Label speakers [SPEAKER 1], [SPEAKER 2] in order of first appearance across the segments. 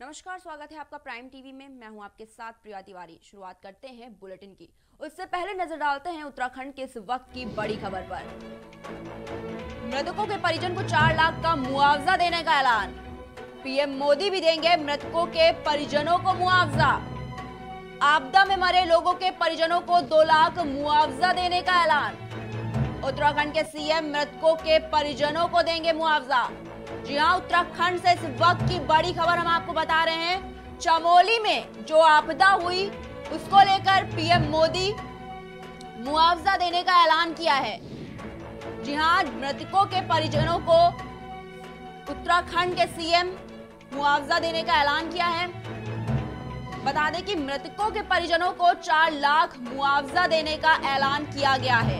[SPEAKER 1] नमस्कार, स्वागत है आपका प्राइम टीवी में। मैं हूं आपके साथ प्रिया तिवारी। शुरुआत करते हैं बुलेटिन की। उससे पहले नजर डालते हैं उत्तराखंड के इस वक्त की बड़ी खबर पर। मृतकों के परिजन को 4 लाख का मुआवजा देने का ऐलान। पीएम मोदी भी देंगे मृतकों के परिजनों को मुआवजा। आपदा में मरे लोगों के परिजनों को 2 लाख मुआवजा देने का ऐलान। उत्तराखंड के सीएम मृतकों के परिजनों को देंगे मुआवजा। जी हां, उत्तराखंड से इस वक्त की बड़ी खबर हम आपको बता रहे हैं। चमोली में जो आपदा हुई उसको लेकर पीएम मोदी मुआवजा देने का ऐलान किया है। जी हां, मृतकों के परिजनों को उत्तराखंड के सीएम मुआवजा देने का ऐलान किया है। बता दें कि मृतकों के परिजनों को 4 लाख मुआवजा देने का ऐलान किया गया है।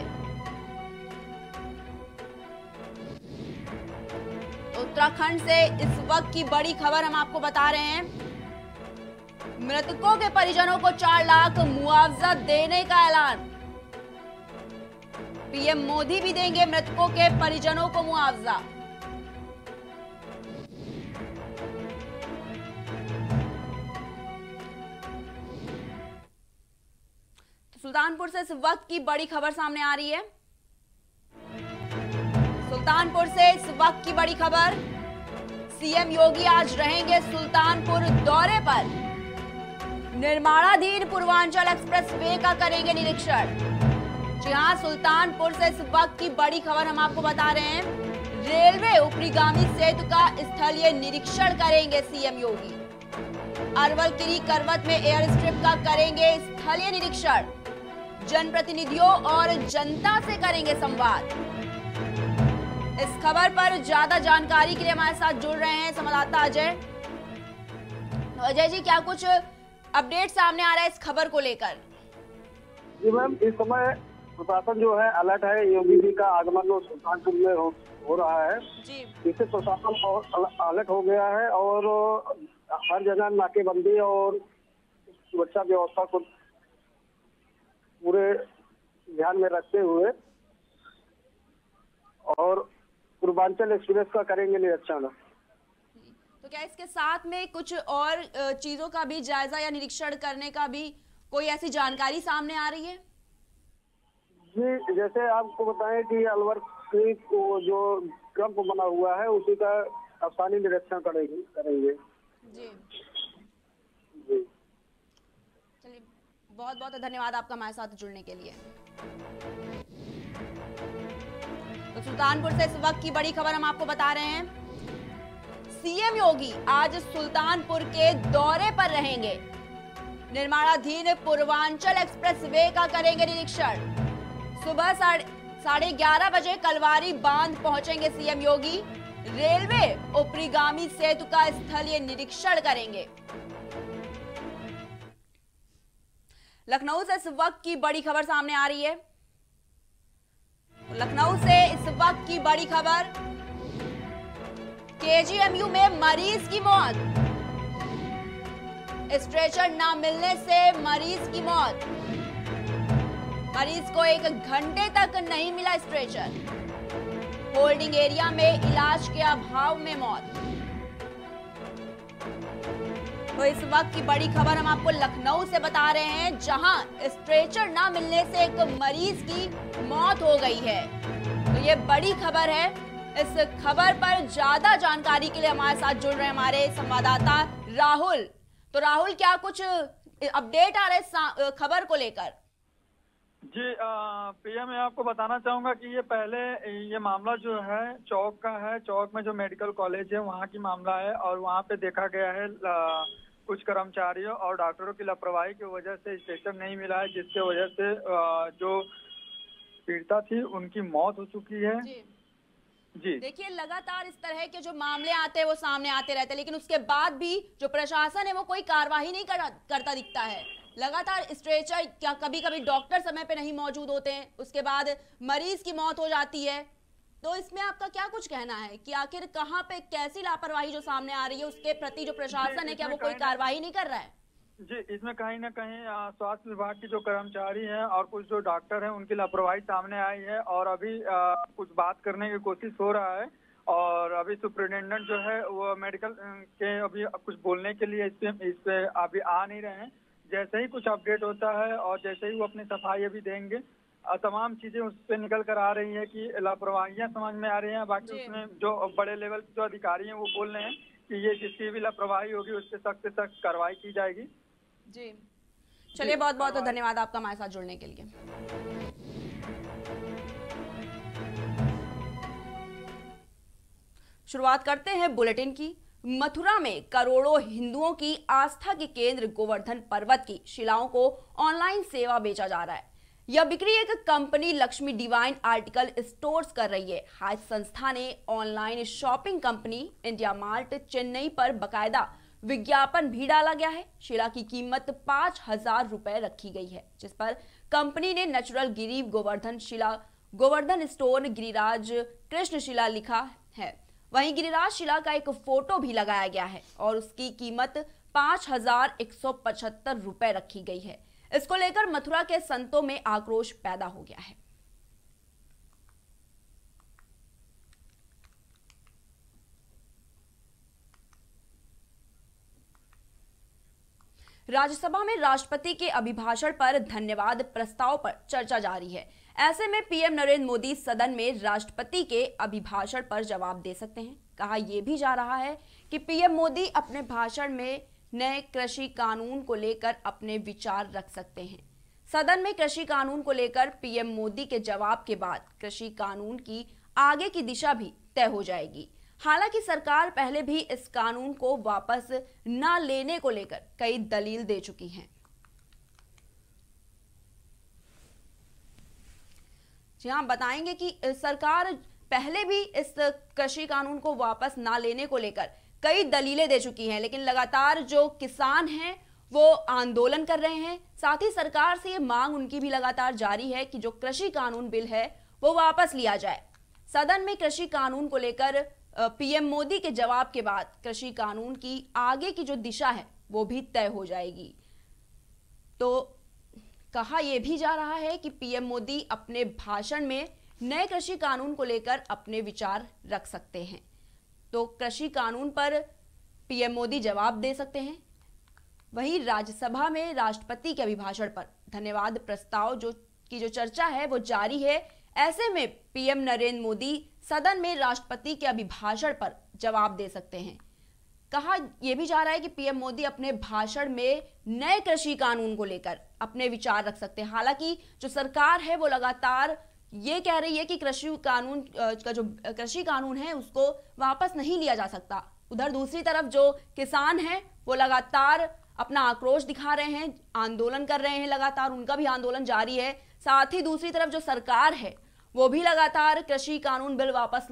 [SPEAKER 1] उत्तराखंड से इस वक्त की बड़ी खबर हम आपको बता रहे हैं। मृतकों के परिजनों को 4 लाख मुआवजा देने का ऐलान। पीएम मोदी भी देंगे मृतकों के परिजनों को मुआवजा। तो सुल्तानपुर से इस वक्त की बड़ी खबर सामने आ रही है। सुल्तानपुर से इस वक्त की बड़ी खबर। सीएम योगी आज रहेंगे सुल्तानपुर दौरे पर। निर्माणाधीन पूर्वांचल एक्सप्रेस वे का करेंगे निरीक्षण। जी हां, सुल्तानपुर से इस वक्त की बड़ी खबर हम आपको बता रहे हैं। रेलवे ऊपरीगामी सेतु का स्थलीय निरीक्षण करेंगे सीएम योगी। अरवल किरी करवत में एयर स्ट्रिप का करेंगे स्थलीय निरीक्षण। जनप्रतिनिधियों और जनता से करेंगे संवाद। इस खबर पर ज्यादा जानकारी के लिए हमारे साथ जुड़ रहे हैं संवाददाता अजय। अजय जी, क्या कुछ अपडेट सामने आ रहा है इस खबर को लेकर?
[SPEAKER 2] जी मैम, इस समय प्रशासन जो है अलर्ट है। योगी जी का आगमन सुल्तानपुर में हो रहा है जी। इससे प्रशासन अलर्ट हो गया है और हर जगह नाकेबंदी और सुरक्षा व्यवस्था को पूरे ध्यान में रखते हुए और पूर्वांचल एक्सप्रेस का करेंगे निरीक्षण।
[SPEAKER 1] तो क्या इसके साथ में कुछ और चीजों का भी जायजा या निरीक्षण करने का भी कोई ऐसी जानकारी सामने आ रही है?
[SPEAKER 2] जी, जैसे आपको बताएं कि अलवर की जो कैंप बना हुआ है उसी का स्थानीय निरीक्षण करेंगे
[SPEAKER 1] जी। चलिए, बहुत बहुत धन्यवाद आपका हमारे साथ जुड़ने के लिए। तो सुल्तानपुर से इस वक्त की बड़ी खबर हम आपको बता रहे हैं। सीएम योगी आज सुल्तानपुर के दौरे पर रहेंगे। निर्माणाधीन पूर्वांचल एक्सप्रेस वे का करेंगे निरीक्षण। सुबह 11:30 बजे कलवारी बांध पहुंचेंगे सीएम योगी। रेलवे ऊपरीगामी सेतु का स्थलीय निरीक्षण करेंगे। लखनऊ से इस वक्त की बड़ी खबर सामने आ रही है। लखनऊ से इस वक्त की बड़ी खबर। केजीएमयू में मरीज की मौत। स्ट्रेचर न मिलने से मरीज की मौत। मरीज को 1 घंटे तक नहीं मिला स्ट्रेचर। होल्डिंग एरिया में इलाज के अभाव में मौत। तो इस वक्त की बड़ी खबर हम आपको लखनऊ से बता रहे हैं, जहां स्ट्रेचर ना मिलने से एक मरीज की मौत हो गई है। तो ये बड़ी खबर है। इस खबर पर ज्यादा जानकारी के लिए हमारे साथ जुड़ रहे हैं हमारे संवाददाता राहुल। तो राहुल, क्या कुछ अपडेट आ रहे हैं खबर को लेकर?
[SPEAKER 3] जी प्रिया, मैं आपको बताना चाहूंगा कि ये मामला जो है चौक का है। चौक में जो मेडिकल कॉलेज है वहाँ की मामला है और वहाँ पे देखा गया है कुछ कर्मचारियों और डॉक्टरों की लापरवाही की वजह से स्ट्रेचर नहीं मिला है, जिसके वजह से जो पीड़िता थी उनकी मौत हो चुकी है। जी
[SPEAKER 1] देखिए, लगातार इस तरह के जो मामले आते हैं वो सामने आते रहते हैं, लेकिन उसके बाद भी जो प्रशासन है वो कोई कार्रवाई नहीं करता दिखता है। लगातार स्ट्रेचर, क्या कभी कभी डॉक्टर समय पे नहीं मौजूद होते हैं, उसके बाद मरीज की मौत हो जाती है। तो इसमें आपका क्या कुछ कहना है कि आखिर कहां पे कैसी लापरवाही जो सामने आ रही है उसके प्रति जो प्रशासन है, क्या वो कोई कार्रवाई नहीं कर रहा है?
[SPEAKER 3] जी, इसमें कहीं ना कहीं स्वास्थ्य विभाग की जो कर्मचारी हैं और कुछ जो डॉक्टर हैं उनकी लापरवाही सामने आई है और अभी कुछ बात करने की कोशिश हो रहा है और अभी सुप्रिंटेंडेंट जो है वो मेडिकल के अभी कुछ बोलने के लिए इस पे अभी आ नहीं रहे हैं। जैसे ही कुछ अपडेट होता है और जैसे ही वो अपनी सफाई अभी देंगे, तमाम चीजें उस पर निकल कर आ रही है कि लापरवाहियां समझ में आ रही हैं। बाकी उसमें जो बड़े लेवल के जो अधिकारी हैं वो बोल रहे हैं कि ये जिसकी भी लापरवाही होगी उस पर सख्त से सख्त कार्रवाई की जाएगी।
[SPEAKER 1] जी चलिए, बहुत बहुत धन्यवाद आपका हमारे साथ जुड़ने के लिए। शुरुआत करते हैं बुलेटिन की। मथुरा में करोड़ों हिंदुओं की आस्था के केंद्र गोवर्धन पर्वत की शिलाओं को ऑनलाइन सेवा बेचा जा रहा है। यह बिक्री एक company Lakshmi divine article stores कर रही है। हाज संस्था ने online shopping company India mart Chennai पर बकायदा विज्ञापन भी डाला गया है। शिला की कीमत 5,000 रुपए रखी गई है, जिस पर कंपनी ने नेचुरल गिरी गोवर्धन शिला गोवर्धन स्टोन गिरिराज कृष्ण शिला लिखा है। वहीं गिरिराज शिला का एक फोटो भी लगाया गया है और उसकी कीमत 5,175 रुपए रखी गई है। इसको लेकर मथुरा के संतों में आक्रोश पैदा हो गया है। राज्यसभा में राष्ट्रपति के अभिभाषण पर धन्यवाद प्रस्ताव पर चर्चा जारी है। ऐसे में पीएम नरेंद्र मोदी सदन में राष्ट्रपति के अभिभाषण पर जवाब दे सकते हैं। कहा यह भी जा रहा है कि पीएम मोदी अपने भाषण में नए कृषि कानून को लेकर अपने विचार रख सकते हैं। सदन में कृषि कानून को लेकर पीएम मोदी के जवाब के बाद कृषि कानून की आगे की दिशा भी तय हो जाएगी। हालांकि सरकार पहले भी इस कानून को वापस न लेने को लेकर कई दलील दे चुकी है। जी हां, बताएंगे कि सरकार पहले भी इस कृषि कानून को वापस ना लेने को लेकर कई दलीलें दे चुकी हैं, लेकिन लगातार जो किसान हैं वो आंदोलन कर रहे हैं। साथ ही सरकार से ये मांग उनकी भी लगातार जारी है कि जो कृषि कानून बिल है वो वापस लिया जाए। सदन में कृषि कानून को लेकर पीएम मोदी के जवाब के बाद कृषि कानून की आगे की जो दिशा है वो भी तय हो जाएगी। तो कहा यह भी जा रहा है कि पीएम मोदी अपने भाषण में नए कृषि कानून को लेकर अपने विचार रख सकते हैं। तो कृषि कानून पर पीएम मोदी जवाब दे सकते हैं। वहीं राज्यसभा में राष्ट्रपति के अभिभाषण पर धन्यवाद प्रस्ताव की जो चर्चा है वो जारी है। ऐसे में पीएम नरेंद्र मोदी सदन में राष्ट्रपति के अभिभाषण पर जवाब दे सकते हैं। कहा यह भी जा रहा है कि पीएम मोदी अपने भाषण में नए कृषि कानून को लेकर अपने विचार रख सकते हैं। हालांकि जो सरकार है वो लगातार ये कह रही है कि कृषि कानून है उसको वापस नहीं लिया जा सकता। उधर दूसरी तरफ जो किसान हैं वो लगातार अपना आक्रोश दिखा रहे हैं, आंदोलन कर रहे हैं, लगातार उनका भी आंदोलन जारी है। साथ ही दूसरी तरफ जो सरकार है वो भी लगातार कृषि कानून बिल वापस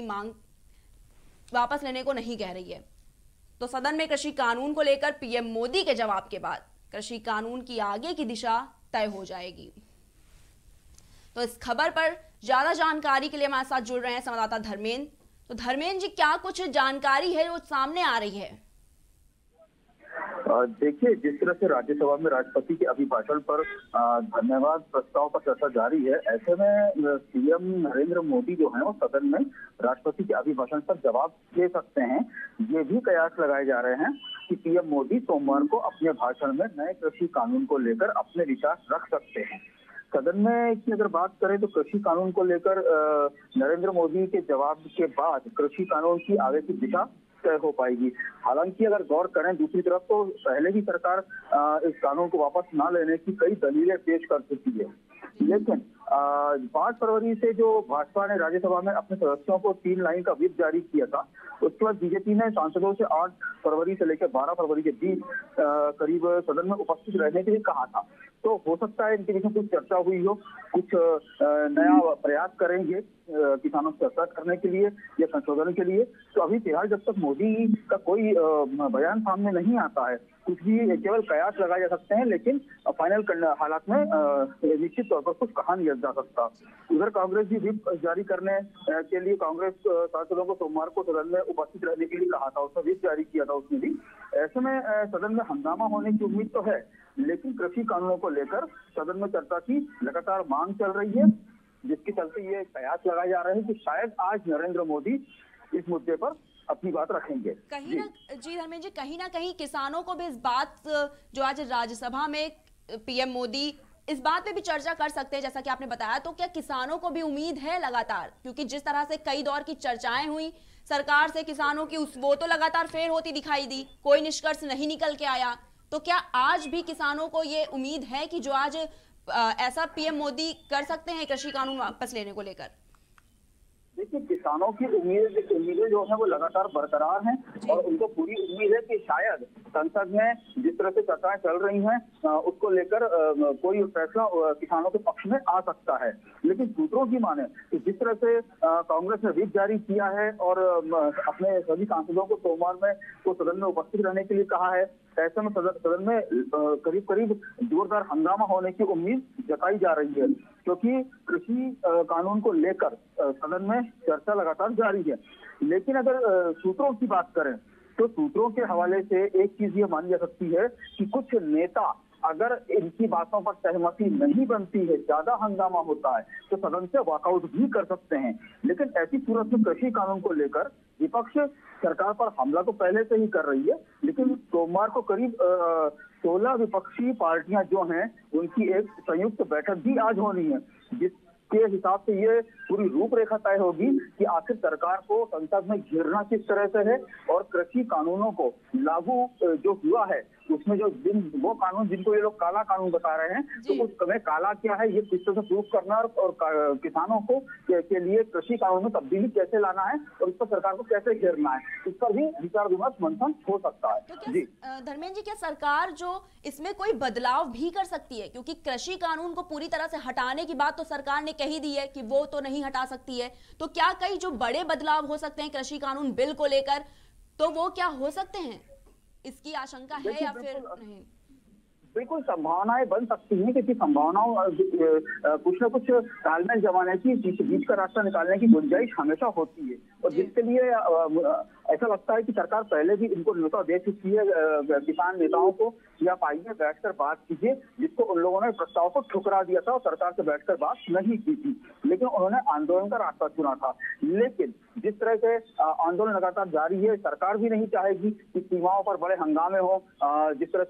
[SPEAKER 1] लेने को नहीं कह रही है। तो सदन में कृषि कानून को लेकर पीएम मोदी के जवाब के बाद कृषि कानून की आगे की दिशा तय हो जाएगी। तो इस खबर पर ज्यादा जानकारी के लिए हमारे साथ जुड़ रहे हैं संवाददाता धर्मेंद्र। तो धर्मेंद्र जी, क्या कुछ जानकारी है जो सामने आ रही है?
[SPEAKER 2] देखिए, जिस तरह से राज्यसभा में राष्ट्रपति के अभिभाषण पर धन्यवाद प्रस्ताव पर चर्चा जारी है, ऐसे में सीएम नरेंद्र मोदी जो है वो सदन में राष्ट्रपति के अभिभाषण पर जवाब दे सकते हैं। ये भी कयास लगाए जा रहे हैं कि पीएम मोदी सोमवार को अपने भाषण में नए कृषि कानून को लेकर अपने विचार रख सकते हैं। सदन में की अगर बात करें तो कृषि कानून को लेकर नरेंद्र मोदी के जवाब के बाद कृषि कानून की आगे की दिशा तय हो पाएगी। हालांकि अगर गौर करें दूसरी तरफ तो पहले ही सरकार इस कानून को वापस ना लेने की कई दलीलें पेश कर चुकी है। लेकिन 5 फरवरी से जो भाजपा ने राज्यसभा में अपने सदस्यों को 3 लाइन का व्हिप जारी किया था, उसके बाद बीजेपी ने सांसदों से 8 फरवरी से लेकर 12 फरवरी के बीच करीब सदन में उपस्थित रहने के लिए कहा था। तो हो सकता है इनके बीच में कुछ चर्चा हुई हो, कुछ नया प्रयास करेंगे किसानों से चर्चा करने के लिए या संशोधन के लिए। तो अभी फिलहाल जब तक मोदी का कोई बयान सामने नहीं आता है, कुछ भी केवल कयास लगाए जा सकते हैं, लेकिन फाइनल हालात में निश्चित तौर पर कुछ कहा नहीं जा सकता। उधर कांग्रेस भी व्हिप जारी करने के लिए कांग्रेस सांसदों को सोमवार को सदन में उपस्थित रहने के लिए कहा था, उसने व्हिप जारी किया था उसने भी। ऐसे में सदन में हंगामा होने की उम्मीद तो है, लेकिन कृषि कानूनों को लेकर सदन में चर्चा की लगातार मांग चल रही है, जिसके चलते ये कयास लगाए जा रहे हैं कि शायद आज नरेंद्र मोदी
[SPEAKER 4] इस मुद्दे पर अपनी बात रखेंगे।
[SPEAKER 1] कहीं ना जी धर्मेंद्र जी, कहीं ना कहीं किसानों को भी इस बात, जो आज राज्यसभा में पीएम मोदी इस बात पे भी चर्चा कर सकते हैं जैसा कि आपने बताया, तो क्या किसानों को भी उम्मीद है लगातार, क्योंकि जिस तरह से कई दौर की चर्चाएं हुई सरकार से किसानों की, वो तो लगातार फेल होती दिखाई दी, कोई निष्कर्ष नहीं निकल के आया, तो क्या आज भी किसानों को ये उम्मीद है कि जो आज ऐसा पीएम मोदी कर सकते हैं कृषि कानून वापस लेने को लेकर?
[SPEAKER 4] देखिए, किसानों की उम्मीदें जो है वो लगातार बरकरार हैं और उनको पूरी उम्मीद है कि शायद संसद में जिस तरह से चर्चाएं चल रही हैं उसको लेकर कोई फैसला किसानों के पक्ष में आ सकता है। लेकिन सूत्रों की माने कि जिस तरह से कांग्रेस ने व्हिप जारी किया है और अपने सभी सांसदों को सोमवार में तो सदन में उपस्थित रहने के लिए कहा है, ऐसे में सदन में करीब करीब जोरदार हंगामा होने की उम्मीद जताई जा रही है, क्योंकि कृषि कानून को लेकर सदन में चर्चा लगातार जारी है। लेकिन अगर सूत्रों की बात करें तो सूत्रों के हवाले से एक चीज ये मानी जा सकती है कि कुछ नेता अगर इनकी बातों पर सहमति नहीं बनती है, ज्यादा हंगामा होता है, तो सदन से वॉकआउट भी कर सकते हैं। लेकिन ऐसी सूरत में कृषि कानून को लेकर विपक्ष सरकार पर हमला तो पहले से ही कर रही है, लेकिन सोमवार को करीब 16 विपक्षी पार्टियां जो हैं उनकी एक संयुक्त बैठक भी आज होनी है, जिसके हिसाब से ये पूरी रूपरेखा तय होगी कि आखिर सरकार को संसद में घेरना किस तरह से है और कृषि कानूनों को लागू जो हुआ है उसमें जो वो कानून जिनको ये लोग काला कानून बता रहे हैं, तो उसमें काला क्या है ये किस तरह से प्रूव करना और किसानों को के लिए कृषि कानून में तब्दीली कैसे लाना है और इस पर सरकार को कैसे घेरना है, इस पर भी विचार विमर्श मंथन हो सकता है।
[SPEAKER 1] तो जी धर्मेंद्र जी, क्या सरकार जो इसमें कोई बदलाव भी कर सकती है, क्योंकि कृषि कानून को पूरी तरह से हटाने की बात तो सरकार ने कही दी है कि वो तो नहीं हटा सकती है, तो क्या कई जो बड़े बदलाव हो सकते हैं कृषि कानून बिल को लेकर, तो वो क्या हो सकते हैं, इसकी आशंका है या फिर नहीं?
[SPEAKER 4] बिल्कुल संभावनाएं बन सकती हैं, क्योंकि संभावनाओं कुछ न कुछ तालमेल जमाने की, बीच का रास्ता निकालने की गुंजाइश हमेशा होती है, और जिसके लिए ऐसा लगता है कि सरकार पहले भी इनको न्योता दे चुकी है किसान नेताओं को, या आइए बैठकर बात कीजिए, जिसको उन लोगों ने प्रस्ताव को ठुकरा दिया था और सरकार से बैठकर बात नहीं की थी, लेकिन उन्होंने आंदोलन का रास्ता चुना था। लेकिन जिस तरह से आंदोलन लगातार जारी है, सरकार भी नहीं चाहेगी कि सीमाओं पर बड़े हंगामे हो। जिस तरह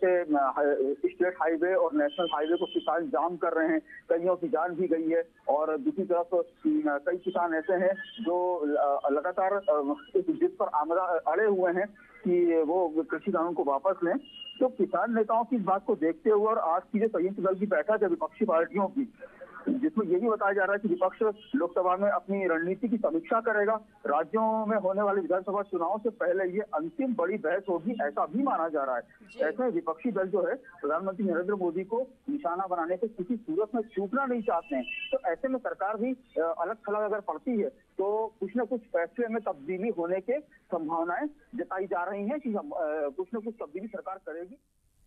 [SPEAKER 4] से स्टेट हाईवे और नेशनल हाईवे को किसान जाम कर रहे हैं, कईयों की जान भी गई है, और दूसरी तरफ कई किसान ऐसे हैं जो लगातार जिस पर आमदा अड़े हुए हैं कि वो कृषि कानून को वापस लें। तो किसान नेताओं की इस बात को देखते हुए और आज की जो संयुक्त दल की बैठक है विपक्षी पार्टियों की, जिसमें ये भी बताया जा रहा है कि विपक्ष लोकसभा में अपनी रणनीति की समीक्षा करेगा, राज्यों में होने वाले विधानसभा चुनाव से पहले ये अंतिम बड़ी बहस होगी, ऐसा भी माना जा रहा है। ऐसे विपक्षी दल जो है प्रधानमंत्री नरेंद्र मोदी को निशाना बनाने के किसी सूरत में चूकना नहीं चाहते हैं, तो ऐसे में सरकार भी अलग थलग अगर पड़ती है तो कुछ न कुछ फैसले में तब्दीली होने के संभावनाएं जताई जा रही है कि कुछ न कुछ तब्दीली सरकार करेगी।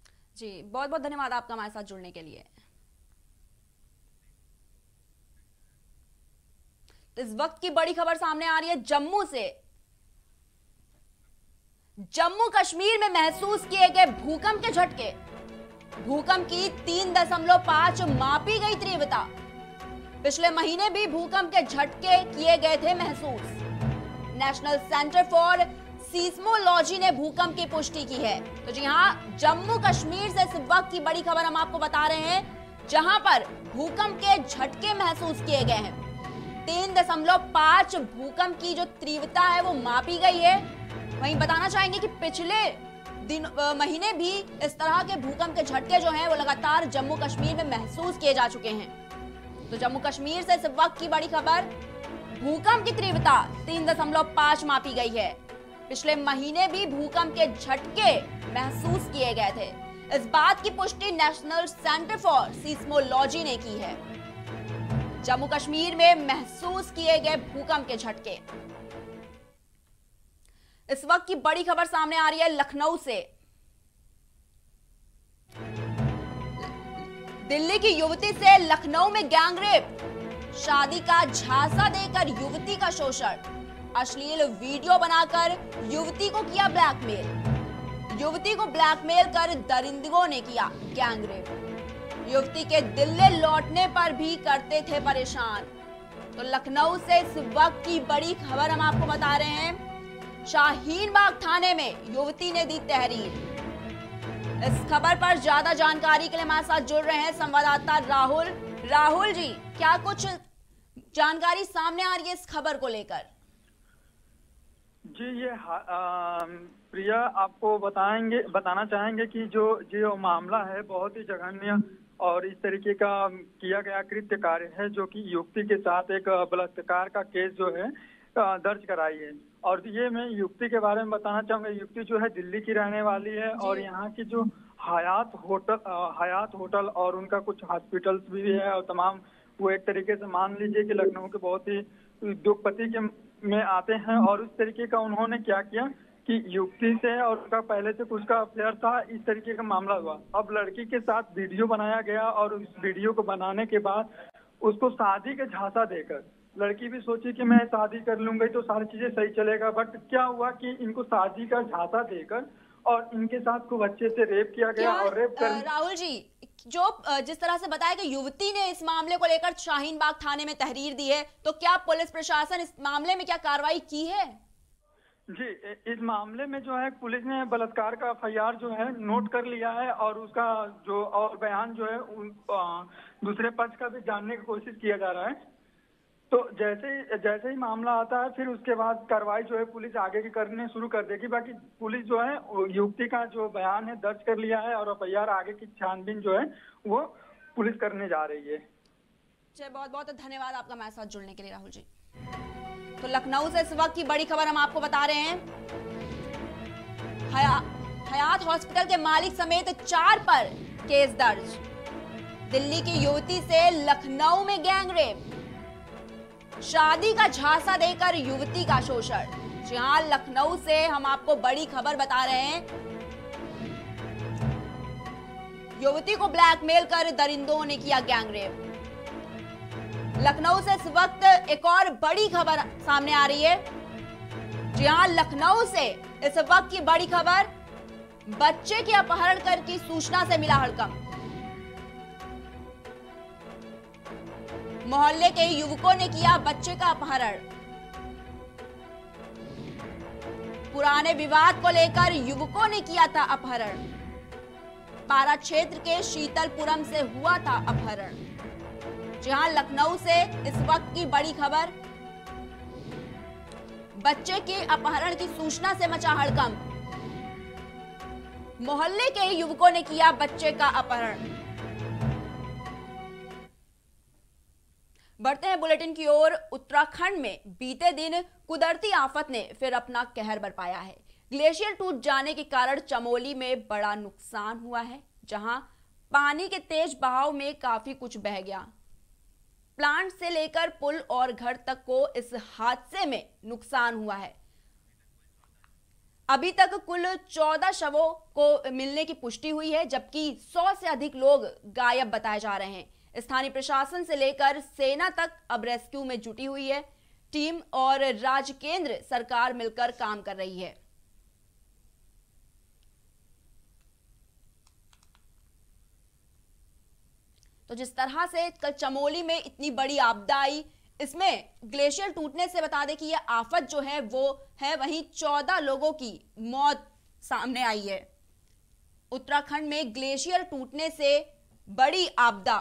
[SPEAKER 1] जी बहुत बहुत धन्यवाद आपका हमारे साथ जुड़ने के लिए। इस वक्त की बड़ी खबर सामने आ रही है जम्मू से। जम्मू कश्मीर में महसूस किए गए भूकंप के झटके, भूकंप की 3.5 मापी गई तीव्रता। पिछले महीने भी भूकंप के झटके किए गए थे महसूस। नेशनल सेंटर फॉर सीस्मोलॉजी ने भूकंप की पुष्टि की है। तो जी हां, जम्मू कश्मीर से इस वक्त की बड़ी खबर हम आपको बता रहे हैं, जहां पर भूकंप के झटके महसूस किए गए हैं। 3.5 भूकंप की जो तीव्रता है वो मापी गई है। वहीं बताना चाहेंगे कि पिछले महीने भी इस तरह के भूकंप के झटके जो हैं वो लगातार जम्मू कश्मीर में महसूस किए जा चुके हैं। तो जम्मू कश्मीर से इस वक्त की बड़ी खबर, भूकंप की तीव्रता 3.5 मापी गई है। पिछले महीने भी भूकंप के झटके महसूस किए गए थे। इस बात की पुष्टि नेशनल सेंटर फॉर सीस्मोलॉजी ने की है। जम्मू कश्मीर में महसूस किए गए भूकंप के झटके। इस वक्त की बड़ी खबर सामने आ रही है लखनऊ से। दिल्ली की युवती से लखनऊ में गैंगरेप, शादी का झांसा देकर युवती का शोषण, अश्लील वीडियो बनाकर युवती को किया ब्लैकमेल। युवती को ब्लैकमेल कर दरिंदों ने किया गैंगरेप। युवती के दिल्ली लौटने पर भी करते थे परेशान। तो लखनऊ से इस वक्त की बड़ी खबर हम आपको बता रहे हैं। शाहीन बाग थाने में युवती ने दी तहरीर। इस खबर पर ज्यादा जानकारी के लिए हमारे साथ जुड़ रहे हैं संवाददाता राहुल। राहुल जी, क्या कुछ जानकारी सामने आ रही है इस खबर को लेकर?
[SPEAKER 3] जी, ये प्रिया आपको बताना चाहेंगे कि जो मामला है बहुत ही जघन्य और इस तरीके का किया गया कृत्य कार्य है, जो कि युवती के साथ एक बलात्कार का केस जो है दर्ज कराई है। और ये मैं युवती के बारे में बताना चाहूंगा। युवती जो है दिल्ली की रहने वाली है और यहाँ की जो हयात होटल और उनका कुछ हॉस्पिटल्स भी है और तमाम, वो एक तरीके से मान लीजिए कि लखनऊ के बहुत ही उद्योगपति के में आते हैं। और उस तरीके का उन्होंने क्या किया कि युवती से और उसका पहले से कुछ का अफेयर था, इस तरीके का मामला हुआ। अब लड़की के साथ वीडियो बनाया गया और उस वीडियो को बनाने के बाद उसको शादी का झांसा देकर लड़की भी सोची कि मैं शादी कर लूंगी तो सारी चीजें सही चलेगा। बट क्या हुआ कि इनको शादी का झांसा देकर और इनके साथ खूब अच्छे से रेप किया गया। और रेप कर
[SPEAKER 1] राहुल जी, जिस तरह से बताया कि युवती ने इस मामले को लेकर शाहीन बाग थाने में तहरीर दी है, तो क्या पुलिस प्रशासन इस मामले में क्या कार्रवाई की है?
[SPEAKER 3] जी, इस मामले में जो है पुलिस ने बलात्कार का एफआईआर जो है नोट कर लिया है और उसका जो और बयान जो है दूसरे पक्ष का भी जानने की कोशिश किया जा रहा है। तो जैसे ही मामला आता है फिर उसके बाद कार्रवाई जो है पुलिस आगे की करने शुरू कर देगी। बाकी पुलिस जो है युवती का जो बयान है दर्ज कर लिया है और एफआईआर आगे की छानबीन जो है वो पुलिस करने जा रही है।
[SPEAKER 1] चलिए, बहुत बहुत धन्यवाद आपका हमारे साथ जुड़ने के लिए राहुल जी। तो लखनऊ से इस वक्त की बड़ी खबर हम आपको बता रहे हैं। हयात हॉस्पिटल के मालिक समेत 4 पर केस दर्ज। दिल्ली की युवती से लखनऊ में गैंगरेप, शादी का झांसा देकर युवती का शोषण। जी हां, लखनऊ से हम आपको बड़ी खबर बता रहे हैं। युवती को ब्लैकमेल कर दरिंदों ने किया गैंगरेप। लखनऊ से इस वक्त एक और बड़ी खबर सामने आ रही है। जी हां, लखनऊ से इस वक्त की बड़ी खबर, बच्चे के अपहरण कर की सूचना से मिला हड़कंप। मोहल्ले के युवकों ने किया बच्चे का अपहरण। पुराने विवाद को लेकर युवकों ने किया था अपहरण। पारा क्षेत्र के शीतलपुरम से हुआ था अपहरण। जहां लखनऊ से इस वक्त की बड़ी खबर, बच्चे के अपहरण की सूचना से मचा हड़कंप। मोहल्ले के युवकों ने किया बच्चे का अपहरण। बढ़ते हैं बुलेटिन की ओर। उत्तराखंड में बीते दिन कुदरती आफत ने फिर अपना कहर बरपाया है। ग्लेशियर टूट जाने के कारण चमोली में बड़ा नुकसान हुआ है, जहां पानी के तेज बहाव में काफी कुछ बह गया। प्लांट से लेकर पुल और घर तक को इस हादसे में नुकसान हुआ है। अभी तक कुल 14 शवों को मिलने की पुष्टि हुई है, जबकि 100 से अधिक लोग गायब बताए जा रहे हैं। स्थानीय प्रशासन से लेकर सेना तक अब रेस्क्यू में जुटी हुई है। टीम और राज्य केंद्र सरकार मिलकर काम कर रही है। तो जिस तरह से कल चमोली में इतनी बड़ी आपदा आई, इसमें ग्लेशियर टूटने से बता दें कि यह आफत जो है वो है, वहीं 14 लोगों की मौत सामने आई है। उत्तराखंड में ग्लेशियर टूटने से बड़ी आपदा।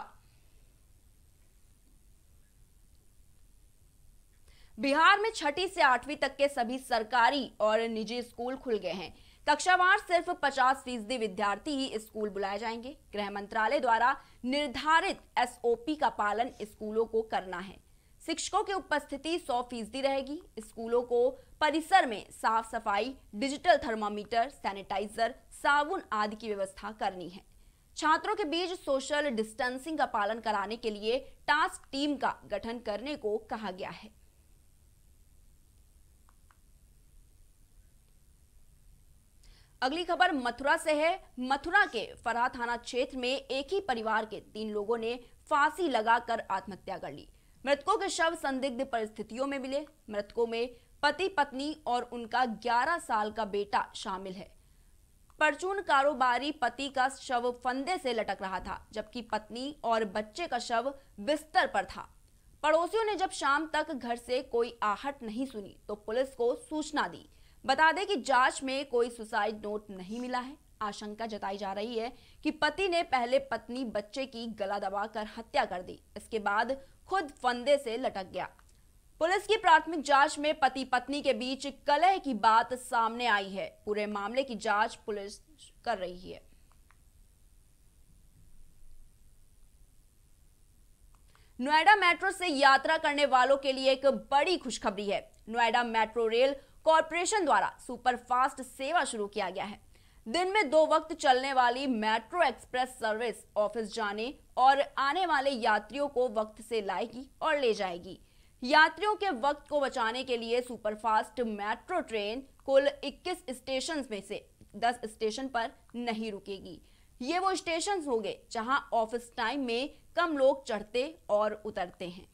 [SPEAKER 1] बिहार में 6ठी से 8वीं तक के सभी सरकारी और निजी स्कूल खुल गए हैं। कक्षावार सिर्फ 50% विद्यार्थी ही स्कूल बुलाए जाएंगे। गृह मंत्रालय द्वारा निर्धारित SOP का पालन स्कूलों को करना है। शिक्षकों की उपस्थिति 100% रहेगी। स्कूलों को परिसर में साफ सफाई, डिजिटल थर्मामीटर, सैनिटाइजर, साबुन आदि की व्यवस्था करनी है। छात्रों के बीच सोशल डिस्टेंसिंग का पालन कराने के लिए टास्क टीम का गठन करने को कहा गया है। अगली खबर मथुरा से है। मथुरा के फरहा थाना क्षेत्र में एक ही परिवार के 3 लोगों ने फांसी लगाकर आत्महत्या कर ली। मृतकों के शव संदिग्ध परिस्थितियों में मिले। मृतकों में पति, पत्नी और उनका 11 साल का बेटा शामिल है। परचून कारोबारी पति का शव फंदे से लटक रहा था, जबकि पत्नी और बच्चे का शव बिस्तर पर था। पड़ोसियों ने जब शाम तक घर से कोई आहट नहीं सुनी तो पुलिस को सूचना दी। बता दें कि जांच में कोई सुसाइड नोट नहीं मिला है। आशंका जताई जा रही है कि पति ने पहले पत्नी बच्चे की गला दबाकर हत्या कर दी, इसके बाद खुद फंदे से लटक गया। पुलिस की प्राथमिक जांच में पति पत्नी के बीच कलह की बात सामने आई है। पूरे मामले की जांच पुलिस कर रही है। नोएडा मेट्रो से यात्रा करने वालों के लिए एक बड़ी खुशखबरी है। नोएडा मेट्रो रेल कॉरपोरेशन द्वारा सुपरफास्ट सेवा शुरू किया गया है। दिन में 2 वक्त चलने वाली मेट्रो एक्सप्रेस सर्विस ऑफिस जाने और आने वाले यात्रियों को वक्त से लाएगी और ले जाएगी। यात्रियों के वक्त को बचाने के लिए सुपरफास्ट मेट्रो ट्रेन कुल 21 स्टेशन में से 10 स्टेशन पर नहीं रुकेगी। ये वो स्टेशन होंगे जहां ऑफिस टाइम में कम लोग चढ़ते और उतरते हैं।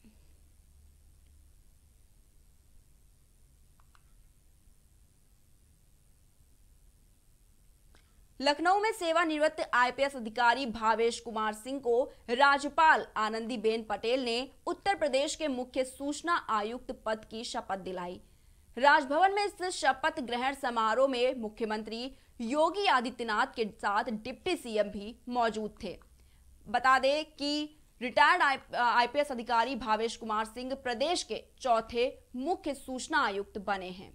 [SPEAKER 1] लखनऊ में सेवानिवृत्त आईपीएस अधिकारी भावेश कुमार सिंह को राज्यपाल आनंदीबेन पटेल ने उत्तर प्रदेश के मुख्य सूचना आयुक्त पद की शपथ दिलाई। राजभवन में इस शपथ ग्रहण समारोह में मुख्यमंत्री योगी आदित्यनाथ के साथ डिप्टी सीएम भी मौजूद थे। बता दें कि रिटायर्ड आईपीएस अधिकारी भावेश कुमार सिंह प्रदेश के चौथे मुख्य सूचना आयुक्त बने हैं।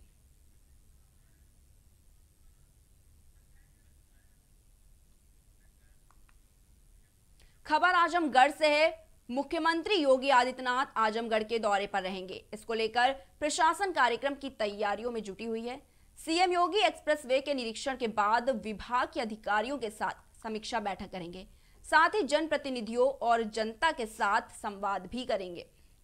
[SPEAKER 1] खबर आजमगढ़ से है। मुख्यमंत्री योगी आदित्यनाथ आजमगढ़ के दौरे पर रहेंगे। इसको लेकर प्रशासन कार्यक्रम की तैयारियों में जुटी हुई है। सीएम योगी एक्सप्रेसवे के निरीक्षण के बाद विभाग के अधिकारियों के साथ समीक्षा बैठक करेंगे। साथ ही जनप्रतिनिधियों और जनता के साथ संवाद भी करेंगे।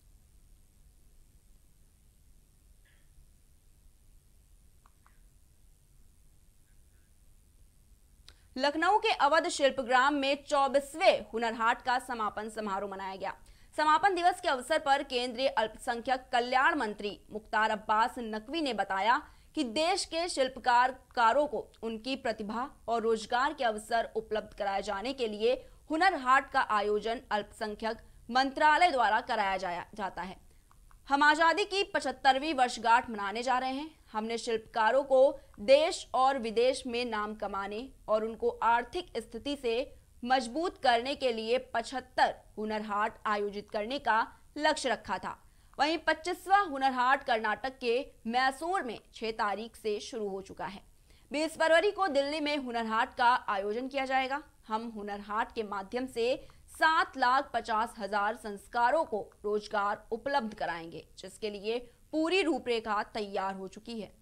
[SPEAKER 1] लखनऊ के अवध शिल्पग्राम में 24वें हुनर हाट का समापन समारोह मनाया गया। समापन दिवस के अवसर पर केंद्रीय अल्पसंख्यक कल्याण मंत्री मुख्तार अब्बास नकवी ने बताया कि देश के शिल्पकारों को उनकी प्रतिभा और रोजगार के अवसर उपलब्ध कराए जाने के लिए हुनर हाट का आयोजन अल्पसंख्यक मंत्रालय द्वारा कराया जाता है। हम आजादी की 75वीं वर्षगांठ मनाने जा रहे हैं। हमने शिल्पकारों को देश और विदेश में नाम कमाने और उनको आर्थिक स्थिति से मजबूत करने के लिए 75 हुनर हाट आयोजित करने का लक्ष्य रखा था। वहीं 25वां हुनर हाट कर्नाटक के मैसूर में 6 तारीख से शुरू हो चुका है। 20 फरवरी को दिल्ली में हुनर हाट का आयोजन किया जाएगा। हम हुनर हाट के माध्यम से 7,50,000 संस्कारों को रोजगार उपलब्ध कराएंगे, जिसके लिए पूरी रूपरेखा तैयार हो चुकी है।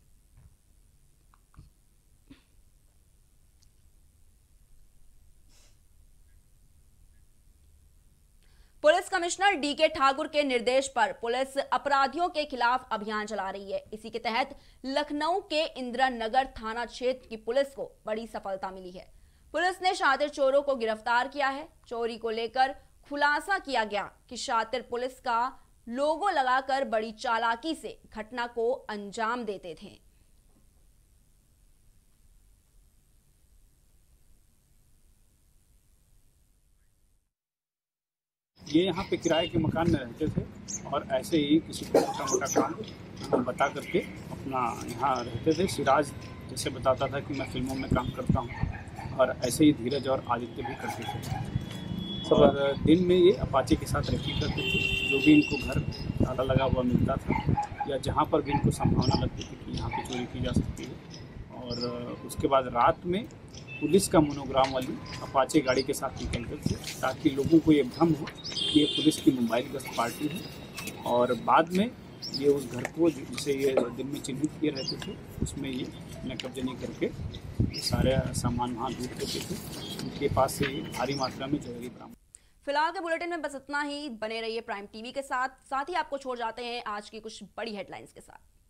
[SPEAKER 1] पुलिस कमिश्नर डीके ठाकुर के निर्देश पर पुलिस अपराधियों के खिलाफ अभियान चला रही है। इसी के तहत लखनऊ के इंदिरा नगर थाना क्षेत्र की पुलिस को बड़ी सफलता मिली है। पुलिस ने शातिर चोरों को गिरफ्तार किया है। चोरी को लेकर खुलासा किया गया कि शातिर पुलिस का लोगो लगाकर बड़ी चालाकी से घटना को अंजाम देते थे।
[SPEAKER 5] ये यहाँ पे किराए के मकान में रहते थे और ऐसे ही किसी को छोटा मोटा काम बता करके अपना यहाँ रहते थे। सिराज जैसे बताता था कि मैं फिल्मों में काम करता हूँ और ऐसे ही धीरज और आदित्य भी करते थे। और दिन में ये अपाचे के साथ रेकी करते थे। जो भी इनको घर ताला लगा हुआ मिलता था या जहाँ पर भी इनको संभावना लगती थी कि यहाँ पे चोरी की जा सकती है, और उसके बाद रात में पुलिस का मोनोग्राम वाली अपाचे गाड़ी के साथ निकलते थे ताकि लोगों को ये भ्रम हो कि ये पुलिस की मोबाइल गश्त पार्टी है। और बाद में ये उस घर को जिसे ये दिन में चिन्हित किए रहते थे उसमें ये अपने कब्जे नहीं करके सारे सामान वहाँ लूट देते थे। उनके पास से भारी मात्रा में ज्वेलरी बरामद।
[SPEAKER 1] फिलहाल के बुलेटिन में बस इतना ही। बने रहिए प्राइम टीवी के साथ ही आपको छोड़ जाते हैं आज की कुछ बड़ी हेडलाइंस के साथ।